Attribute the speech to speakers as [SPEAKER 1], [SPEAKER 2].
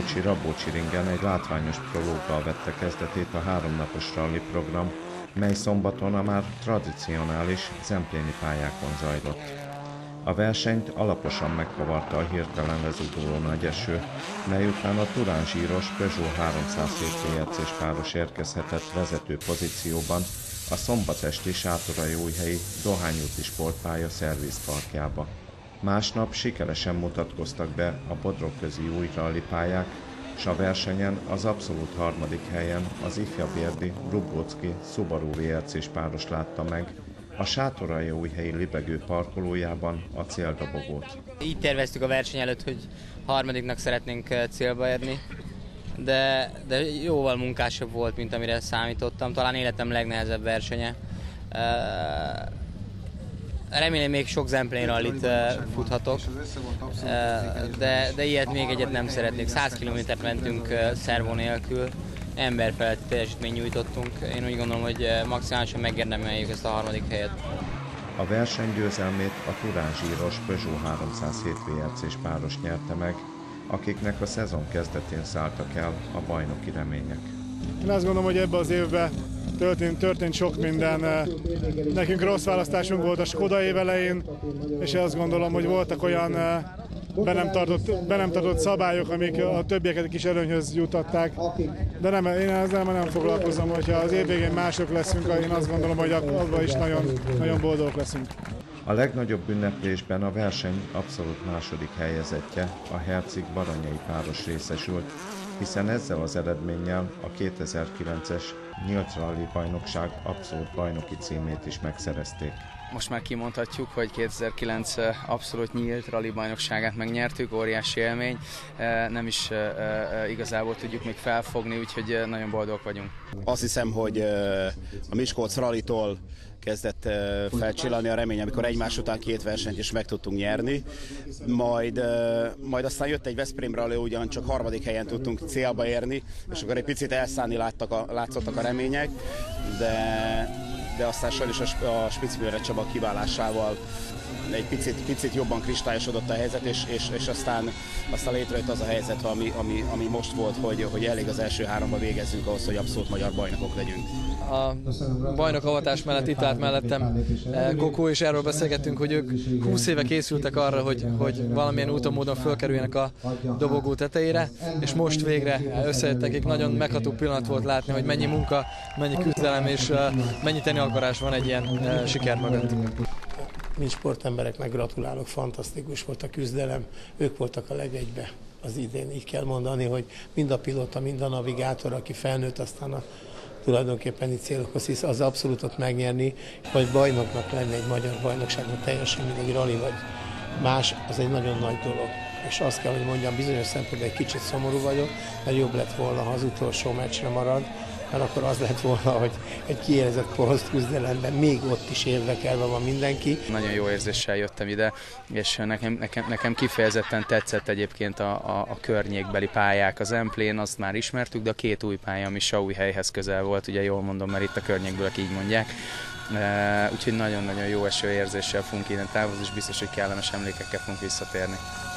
[SPEAKER 1] Szabolcsi-Rabóczi-ringen egy látványos prológgal vette kezdetét a 3 napos rally program, mely szombaton a már tradicionális zempléni pályákon zajlott. A versenyt alaposan megkavarta a hirtelen lezúduló nagy eső, mely után a turánzsíros Peugeot 307 VRC-s páros érkezhetett vezető pozícióban a szombat esti sátoraljóújhelyi Dohányúti sportpálya szervizparkjába. Másnap sikeresen mutatkoztak be a bodrogközi új rallipályák, s a versenyen az abszolút harmadik helyen az ifjabérdi Rubóczki Subaru VRC-s páros látta meg a sátoraljóújhelyi libegő parkolójában a céldobogót.
[SPEAKER 2] Így terveztük a verseny előtt, hogy harmadiknak szeretnénk célba érni, de jóval munkásabb volt, mint amire számítottam. Talán életem legnehezebb versenye. Remélem még sok zemplén rallit futhatok, de ilyet még egyet nem szeretnék. 100 kilométert mentünk szervó nélkül, emberfeletti teljesítményt nyújtottunk. Én úgy gondolom, hogy maximálisan megérdemeljük ezt a harmadik helyet.
[SPEAKER 1] A verseny győzelmét a turánzsíros Peugeot 307 VRC-s páros nyerte meg, akiknek a szezon kezdetén szálltak el a bajnoki remények.
[SPEAKER 3] Én azt gondolom, hogy ebben az évben történt sok minden. Nekünk rossz választásunk volt a Skoda év elején, és azt gondolom, hogy voltak olyan be nem tartott szabályok, amik a többieket kis előnyhöz jutatták. De én ezzel már nem foglalkozom, hogyha az év végén mások leszünk, én azt gondolom, hogy abban is nagyon boldogok leszünk.
[SPEAKER 1] A legnagyobb ünneplésben a verseny abszolút második helyezettje, a Herceg Baranyai páros részesült, hiszen ezzel az eredménnyel a 2009-es nyílt rally bajnokság abszolút bajnoki címét is megszerezték.
[SPEAKER 4] Most már kimondhatjuk, hogy 2009 abszolút nyílt rally bajnokságát megnyertük, óriási élmény, nem is igazából tudjuk még felfogni, úgyhogy nagyon boldogok vagyunk.
[SPEAKER 5] Azt hiszem, hogy a Miskolc rallytól kezdett felcsillani a remény, amikor egymás után 2 versenyt is meg tudtunk nyerni. Majd aztán jött egy Veszprém rally, ugyancsak harmadik helyen tudtunk célba érni, és akkor egy picit elszállni látszottak a remények, de aztán sajnos a Spitzmüller Csaba kiválásával egy picit jobban kristályosodott a helyzet, és aztán létrejött az a helyzet, ami most volt, hogy elég az első 3-ba végezzünk ahhoz, hogy abszolút magyar bajnokok legyünk.
[SPEAKER 6] A bajnokavatás mellett itt állt mellettem Gokó, és erről beszélgettünk, hogy ők 20 éve készültek arra, hogy valamilyen úton módon fölkerüljenek a dobogó tetejére, és most végre összejöttek. Nagyon megható pillanat volt látni, hogy mennyi munka, mennyi küzdelem és mennyi tenni akarás van egy ilyen siker mögött.
[SPEAKER 7] Mint sportembereknek gratulálok, fantasztikus volt a küzdelem, ők voltak a legegybe az idén, így kell mondani, hogy mind a pilóta, mind a navigátor, aki felnőtt, aztán a tulajdonképpeni célokhoz hisz, az abszolútot megnyerni, vagy bajnoknak lenni egy magyar bajnokságon, teljesen mindegy rali vagy más, az egy nagyon nagy dolog. És azt kell, hogy mondjam, bizonyos szempontból egy kicsit szomorú vagyok, mert jobb lett volna, ha az utolsó meccsre marad, mert akkor az lett volna, hogy egy kiélezett poszt küzdelemben még ott is érdekelve van mindenki.
[SPEAKER 4] Nagyon jó érzéssel jöttem ide, és nekem kifejezetten tetszett egyébként a környékbeli pályák. Az Zemplén azt már ismertük, de a 2 új pálya, ami Saújhelyhez közel volt, ugye jól mondom, mert itt a környékből így mondják. Úgyhogy nagyon-nagyon jó eső érzéssel fogunk innen távozni, és biztos, hogy kellemes emlékekkel fogunk visszatérni.